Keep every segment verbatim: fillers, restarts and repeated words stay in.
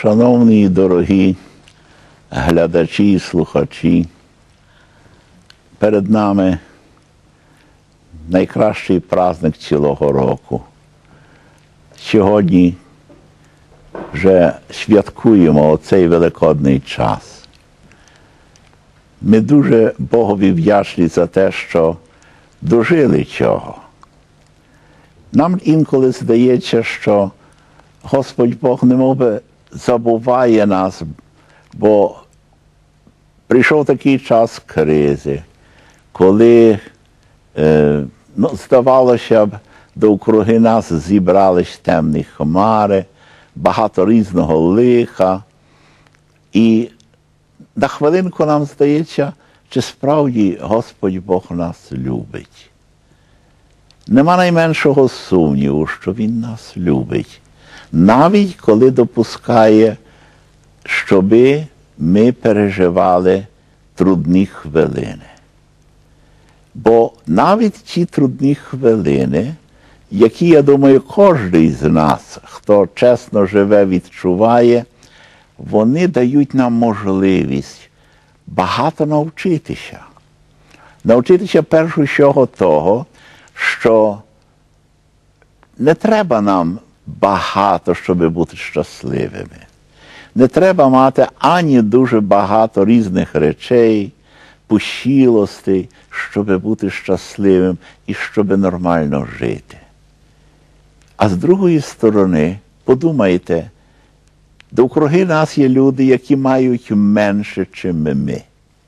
Шановні і дорогі глядачі і слухачі, перед нами найкращий праздник цілого року. Сьогодні вже святкуємо оцей великодний час. Ми дуже Богові вдячні за те, що дожили цього. Нам інколи здається, що Господь Бог немов би забуває нас, бо прийшов такий час кризи, коли, е, ну, здавалося б, довкруги нас зібрались темні хмари, багато різного лиха. І на хвилинку нам здається, чи справді Господь Бог нас любить. Нема найменшого сумніву, що Він нас любить. Навіть коли допускає, щоби ми переживали трудні хвилини. Бо навіть ті трудні хвилини, які, я думаю, кожен з нас, хто чесно живе, відчуває, вони дають нам можливість багато навчитися. Навчитися першу всього того, що не треба нам багато, щоб бути щасливими. Не треба мати ані дуже багато різних речей, пущілостей, щоб бути щасливим і щоб нормально жити. А з другої сторони, подумайте, довкруги нас є люди, які мають менше, чим ми.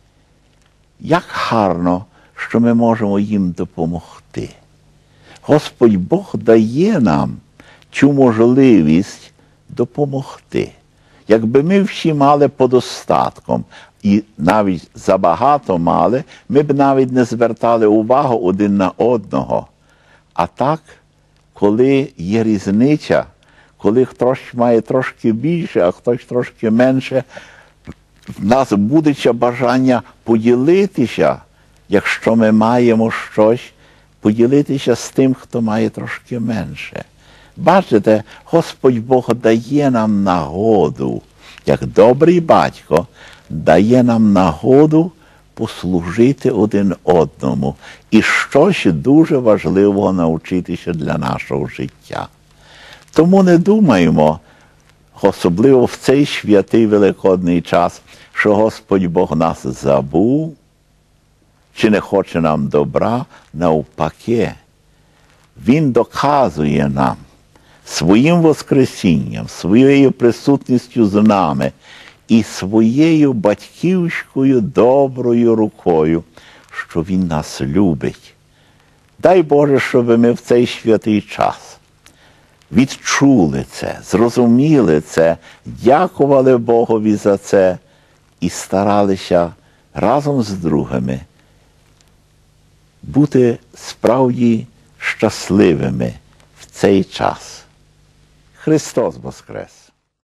Як гарно, що ми можемо їм допомогти. Господь Бог дає нам цю можливість допомогти. Якби ми всі мали подостатком і навіть забагато мали, ми б навіть не звертали увагу один на одного. А так, коли є різниця, коли хтось має трошки більше, а хтось трошки менше, в нас буде бажання поділитися, якщо ми маємо щось, поділитися з тим, хто має трошки менше. Бачите, Господь Бог дає нам нагоду, як добрий батько, дає нам нагоду послужити один одному і щось дуже важливого навчитися для нашого життя. Тому не думаємо, особливо в цей святий великодний час, що Господь Бог нас забув, чи не хоче нам добра. Навпаки, Він доказує нам своїм воскресінням, своєю присутністю з нами і своєю батьківською доброю рукою, що Він нас любить. Дай Боже, щоб ми в цей святий час відчули це, зрозуміли це, дякували Богові за це і старалися разом з другими бути справді щасливими в цей час. Христос Воскрес!